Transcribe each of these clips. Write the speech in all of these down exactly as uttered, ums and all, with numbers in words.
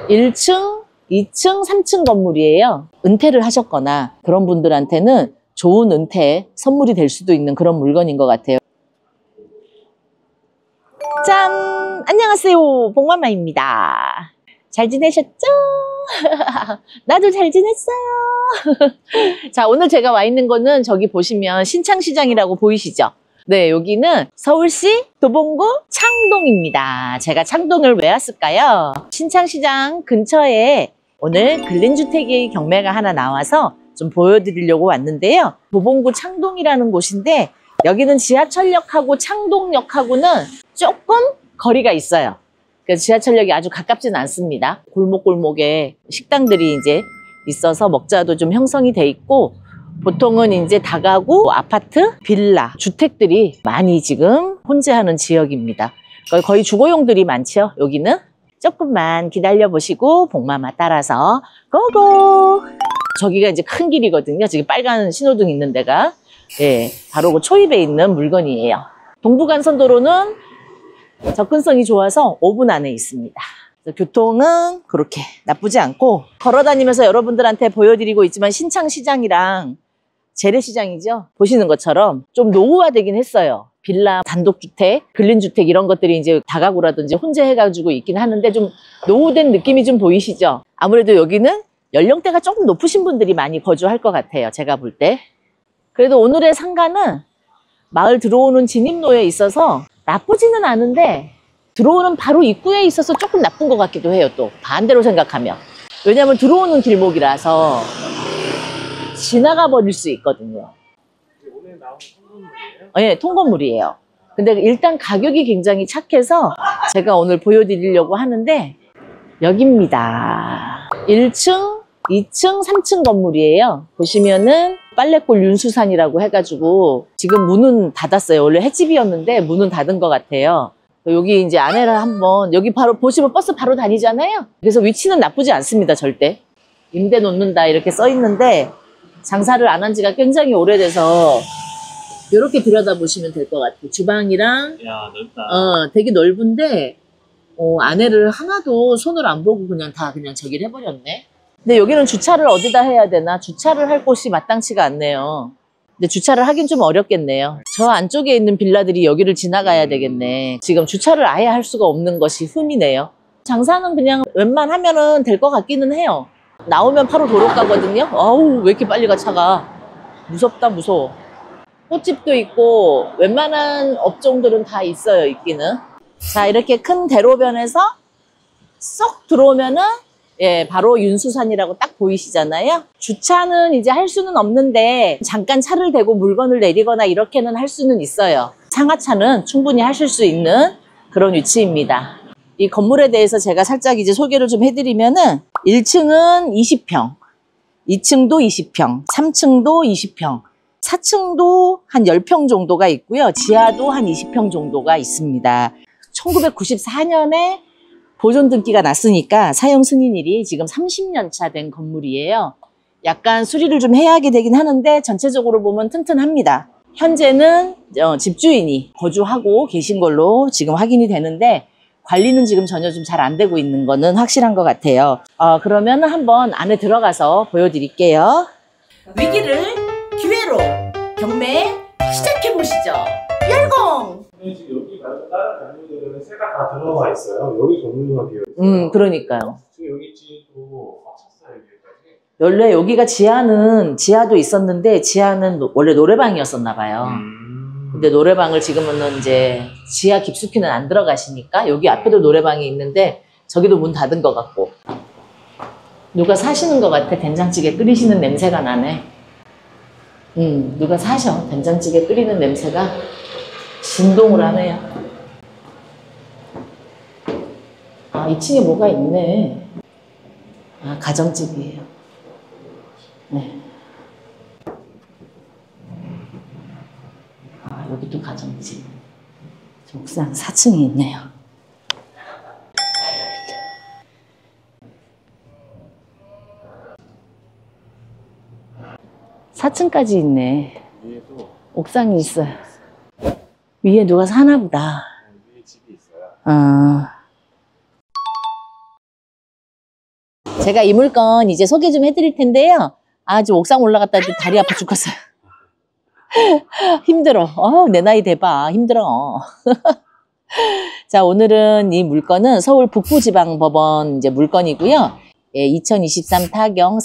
일 층, 이 층, 삼 층 건물이에요. 은퇴를 하셨거나 그런 분들한테는 좋은 은퇴 선물이 될 수도 있는 그런 물건인 것 같아요. 짠! 안녕하세요. 복마마입니다. 잘 지내셨죠? 나도 잘 지냈어요. 자, 오늘 제가 와 있는 거는 저기 보시면 신창시장이라고 보이시죠? 네, 여기는 서울시 도봉구 창동입니다. 제가 창동을 왜 왔을까요? 신창시장 근처에 오늘 근린주택의 경매가 하나 나와서 좀 보여드리려고 왔는데요. 도봉구 창동이라는 곳인데 여기는 지하철역하고 창동역하고는 조금 거리가 있어요. 그래서 지하철역이 아주 가깝지는 않습니다. 골목골목에 식당들이 이제 있어서 먹자도 좀 형성이 돼 있고 보통은 이제 다가구, 아파트, 빌라, 주택들이 많이 지금 혼재하는 지역입니다. 거의 주거용들이 많죠. 여기는 조금만 기다려 보시고 복마마 따라서 고고! 저기가 이제 큰 길이거든요. 지금 빨간 신호등 있는 데가. 예, 바로 그 초입에 있는 물건이에요. 동부간선도로는 접근성이 좋아서 오 분 안에 있습니다. 교통은 그렇게 나쁘지 않고 걸어다니면서 여러분들한테 보여드리고 있지만 신창시장이랑 재래시장이죠. 보시는 것처럼 좀 노후화되긴 했어요. 빌라, 단독주택, 근린주택 이런 것들이 이제 다가구라든지 혼재해가지고 있긴 하는데 좀 노후된 느낌이 좀 보이시죠? 아무래도 여기는 연령대가 조금 높으신 분들이 많이 거주할 것 같아요. 제가 볼 때. 그래도 오늘의 상가는 마을 들어오는 진입로에 있어서 나쁘지는 않은데 들어오는 바로 입구에 있어서 조금 나쁜 것 같기도 해요. 또 반대로 생각하면. 왜냐하면 들어오는 길목이라서 지나가 버릴 수 있거든요. 오늘 나온 통건물이에요? 네, 통건물이에요. 근데 일단 가격이 굉장히 착해서 제가 오늘 보여드리려고 하는데 여기입니다. 일 층, 이 층, 삼 층 건물이에요. 보시면은 빨래골 윤수산이라고 해가지고 지금 문은 닫았어요. 원래 횟집이었는데 문은 닫은 것 같아요. 여기 이제 안에를 한번 여기 바로 보시면 버스 바로 다니잖아요. 그래서 위치는 나쁘지 않습니다. 절대. 임대 놓는다 이렇게 써 있는데 장사를 안 한 지가 굉장히 오래돼서 이렇게 들여다보시면 될 것 같아요. 주방이랑 야, 넓다. 어, 되게 넓은데 어, 안에를 하나도 손을 안 보고 그냥 다 그냥 저기를 해버렸네. 근데 여기는 주차를 어디다 해야 되나? 주차를 할 곳이 마땅치가 않네요. 근데 주차를 하긴 좀 어렵겠네요. 저 안쪽에 있는 빌라들이 여기를 지나가야 되겠네. 지금 주차를 아예 할 수가 없는 것이 흠이네요. 장사는 그냥 웬만하면은 될 것 같기는 해요. 나오면 바로 도로가거든요. 아우, 왜 이렇게 빨리 가, 차가. 무섭다, 무서워. 꽃집도 있고 웬만한 업종들은 다 있어요, 있기는. 자, 이렇게 큰 대로변에서 쏙 들어오면은 예, 바로 윤수산이라고 딱 보이시잖아요. 주차는 이제 할 수는 없는데 잠깐 차를 대고 물건을 내리거나 이렇게는 할 수는 있어요. 상하차는 충분히 하실 수 있는 그런 위치입니다. 이 건물에 대해서 제가 살짝 이제 소개를 좀 해드리면은 일 층은 이십 평, 이 층도 이십 평, 삼 층도 이십 평, 사 층도 한 십 평 정도가 있고요. 지하도 한 이십 평 정도가 있습니다. 천구백구십사 년에 보존 등기가 났으니까 사용 승인일이 지금 삼십 년 차 된 건물이에요. 약간 수리를 좀 해야 하게 되긴 하는데 전체적으로 보면 튼튼합니다. 현재는 집주인이 거주하고 계신 걸로 지금 확인이 되는데 관리는 지금 전혀 좀 잘 안 되고 있는 거는 확실한 것 같아요. 어, 그러면 한번 안에 들어가서 보여드릴게요. 위기를 기회로 경매 시작해보시죠. 열공! 지금 여기 말고 다른 건물들은 새가 다 들어가 있어요. 여기 건물만 비어 있어요. 음, 그러니까요. 지금 여기 집도 꽉 찼어요, 여기까지. 원래 여기가 지하는, 지하도 있었는데, 지하는 노, 원래 노래방이었었나 봐요. 음. 근데 노래방을 지금은 이제 지하 깊숙이는 안 들어가시니까, 여기 앞에도 노래방이 있는데, 저기도 문 닫은 것 같고. 누가 사시는 것 같아. 된장찌개 끓이시는 냄새가 나네. 음, 누가 사셔. 된장찌개 끓이는 냄새가 진동을 하네요. 아, 이 층에 뭐가 있네. 아, 가정집이에요. 네. 아, 여기도 가정집. 옥상 사 층이 있네요. 사 층까지 있네. 위에도 옥상이 있어요. 위에 누가 사나 보다. 위에 집이 있어요. 아. 제가 이 물건 이제 소개 좀 해드릴 텐데요. 아, 지금 옥상 올라갔다 도 다리 아파 죽겠어요. 힘들어. 어, 내 나이 돼봐. 힘들어. 자, 오늘은 이 물건은 서울 북부지방법원 이제 물건이고요. 예, 이천이십삼 타경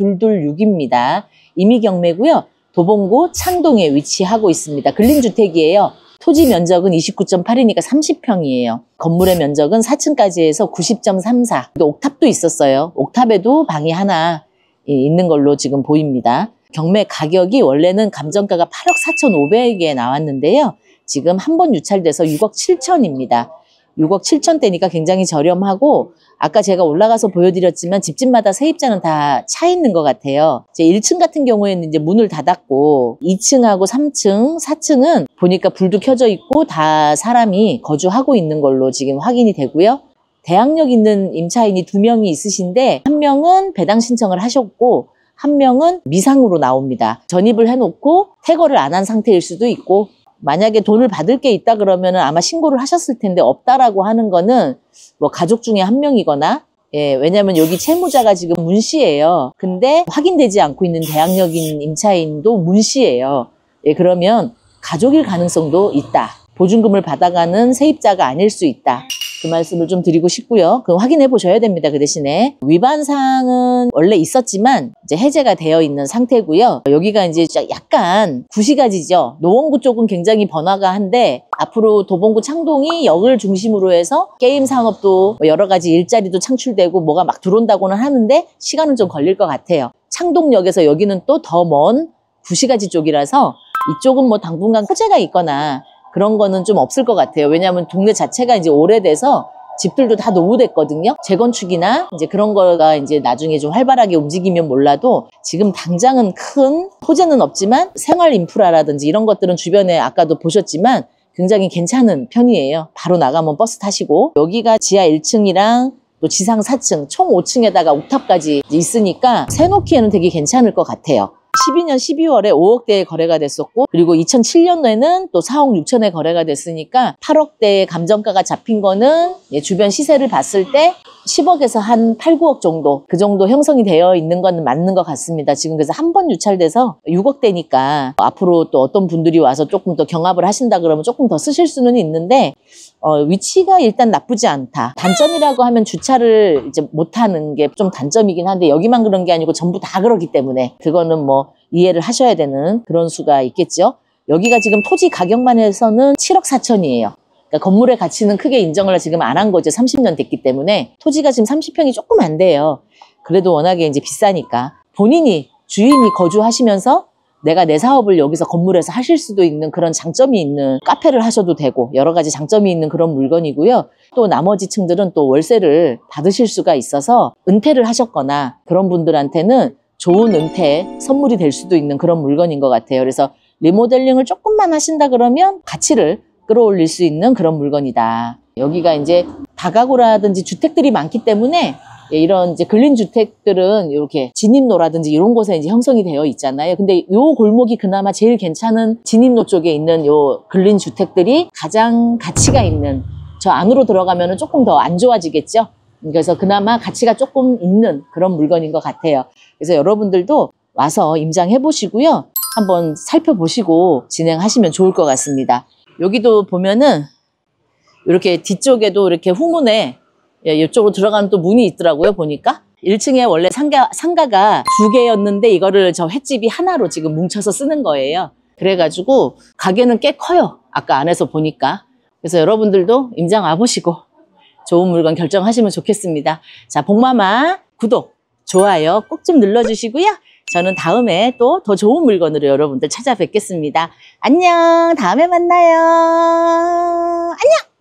사이이이육입니다. 임의경매고요. 도봉구 창동에 위치하고 있습니다. 근린주택이에요. 토지 면적은 이십구 점 팔이니까 삼십 평이에요. 건물의 면적은 사 층까지 해서 구십 점 삼사. 또 옥탑도 있었어요. 옥탑에도 방이 하나 있는 걸로 지금 보입니다. 경매 가격이 원래는 감정가가 팔억 사천오백에 나왔는데요. 지금 한 번 유찰돼서 육억 칠천입니다. 육억 칠천대니까 굉장히 저렴하고, 아까 제가 올라가서 보여드렸지만 집집마다 세입자는 다 차 있는 것 같아요. 이제 일 층 같은 경우에는 이제 문을 닫았고, 이 층하고 삼 층, 사 층은 보니까 불도 켜져 있고 다 사람이 거주하고 있는 걸로 지금 확인이 되고요. 대항력 있는 임차인이 두 명이 있으신데, 한 명은 배당 신청을 하셨고 한 명은 미상으로 나옵니다. 전입을 해놓고 퇴거를 안 한 상태일 수도 있고, 만약에 돈을 받을 게 있다 그러면 아마 신고를 하셨을 텐데 없다라고 하는 거는 뭐 가족 중에 한 명이거나, 예, 왜냐면 여기 채무자가 지금 문씨예요. 근데 확인되지 않고 있는 대항력인 임차인도 문씨예요. 예, 그러면 가족일 가능성도 있다. 보증금을 받아가는 세입자가 아닐 수 있다. 그 말씀을 좀 드리고 싶고요. 그 확인해 보셔야 됩니다. 그 대신에 위반 사항은 원래 있었지만 이제 해제가 되어 있는 상태고요. 여기가 이제 약간 구시가지죠. 노원구 쪽은 굉장히 번화가 한데, 앞으로 도봉구 창동이 역을 중심으로 해서 게임 산업도 여러 가지 일자리도 창출되고 뭐가 막 들어온다고는 하는데 시간은 좀 걸릴 것 같아요. 창동역에서 여기는 또 더 먼 구시가지 쪽이라서 이쪽은 뭐 당분간 호재가 있거나 그런 거는 좀 없을 것 같아요. 왜냐하면 동네 자체가 이제 오래돼서 집들도 다 노후됐거든요. 재건축이나 이제 그런 거가 이제 나중에 좀 활발하게 움직이면 몰라도 지금 당장은 큰 호재는 없지만 생활 인프라라든지 이런 것들은 주변에 아까도 보셨지만 굉장히 괜찮은 편이에요. 바로 나가면 버스 타시고, 여기가 지하 일 층이랑 또 지상 사 층, 총 오 층에다가 옥탑까지 있으니까 세놓기에는 되게 괜찮을 것 같아요. 십이 년 십이월에 오억대의 거래가 됐었고, 그리고 이천칠 년도에는 또 사억 육천에 거래가 됐으니까 팔억대의 감정가가 잡힌 거는 주변 시세를 봤을 때 십억에서 한 팔, 구억 정도, 그 정도 형성이 되어 있는 건 맞는 것 같습니다. 지금 그래서 한 번 유찰돼서 육억대니까 앞으로 또 어떤 분들이 와서 조금 더 경합을 하신다 그러면 조금 더 쓰실 수는 있는데, 어, 위치가 일단 나쁘지 않다. 단점이라고 하면 주차를 이제 못하는 게 좀 단점이긴 한데, 여기만 그런 게 아니고 전부 다 그렇기 때문에 그거는 뭐 이해를 하셔야 되는 그런 수가 있겠죠. 여기가 지금 토지 가격만 해서는 칠억 사천이에요. 그러니까 건물의 가치는 크게 인정을 지금 안 한 거죠. 삼십 년 됐기 때문에. 토지가 지금 삼십 평이 조금 안 돼요. 그래도 워낙에 이제 비싸니까 본인이 주인이 거주하시면서 내가 내 사업을 여기서 건물에서 하실 수도 있는 그런 장점이 있는, 카페를 하셔도 되고 여러 가지 장점이 있는 그런 물건이고요. 또 나머지 층들은 또 월세를 받으실 수가 있어서 은퇴를 하셨거나 그런 분들한테는 좋은 은퇴 선물이 될 수도 있는 그런 물건인 것 같아요. 그래서 리모델링을 조금만 하신다 그러면 가치를 끌어올릴 수 있는 그런 물건이다. 여기가 이제 다가구라든지 주택들이 많기 때문에 이런 이제 근린주택들은 이렇게 진입로라든지 이런 곳에 이제 형성이 되어 있잖아요. 근데 요 골목이 그나마 제일 괜찮은 진입로 쪽에 있는 요 근린주택들이 가장 가치가 있는, 저 안으로 들어가면은 조금 더 안 좋아지겠죠. 그래서 그나마 가치가 조금 있는 그런 물건인 것 같아요. 그래서 여러분들도 와서 임장해 보시고요. 한번 살펴보시고 진행하시면 좋을 것 같습니다. 여기도 보면은 이렇게 뒤쪽에도 이렇게 후문에, 예, 이쪽으로 들어가면 또 문이 있더라고요. 보니까 일 층에 원래 상가, 상가가 두 개였는데 이거를 저 횟집이 하나로 지금 뭉쳐서 쓰는 거예요. 그래가지고 가게는 꽤 커요. 아까 안에서 보니까. 그래서 여러분들도 임장 와보시고 좋은 물건 결정하시면 좋겠습니다. 자, 복마마 구독, 좋아요 꼭 좀 눌러주시고요. 저는 다음에 또 더 좋은 물건으로 여러분들 찾아뵙겠습니다. 안녕, 다음에 만나요. 안녕.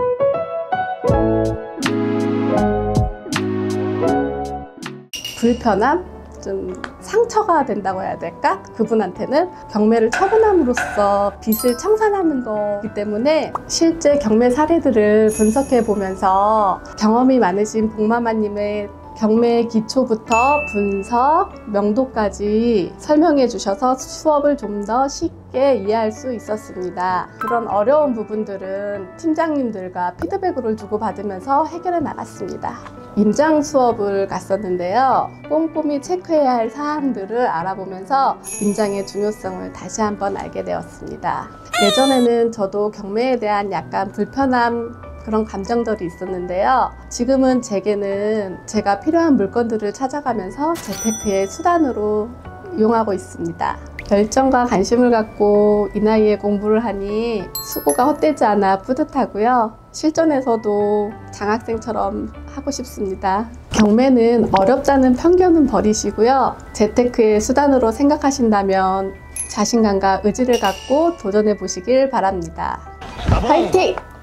불편함? 좀 상처가 된다고 해야 될까? 그분한테는 경매를 처분함으로써 빚을 청산하는 거기 때문에 실제 경매 사례들을 분석해 보면서 경험이 많으신 복마마님의 경매 기초부터 분석, 명도까지 설명해 주셔서 수업을 좀 더 쉽게 이해할 수 있었습니다. 그런 어려운 부분들은 팀장님들과 피드백을 주고받으면서 해결해 나갔습니다. 임장 수업을 갔었는데요. 꼼꼼히 체크해야 할 사항들을 알아보면서 임장의 중요성을 다시 한번 알게 되었습니다. 예전에는 저도 경매에 대한 약간 불편함 그런 감정들이 있었는데요. 지금은 제게는 제가 필요한 물건들을 찾아가면서 재테크의 수단으로 이용하고 있습니다. 열정과 관심을 갖고 이 나이에 공부를 하니 수고가 헛되지 않아 뿌듯하고요. 실전에서도 장학생처럼 하고 싶습니다. 경매는 어렵다는 편견은 버리시고요. 재테크의 수단으로 생각하신다면 자신감과 의지를 갖고 도전해 보시길 바랍니다. 화이팅!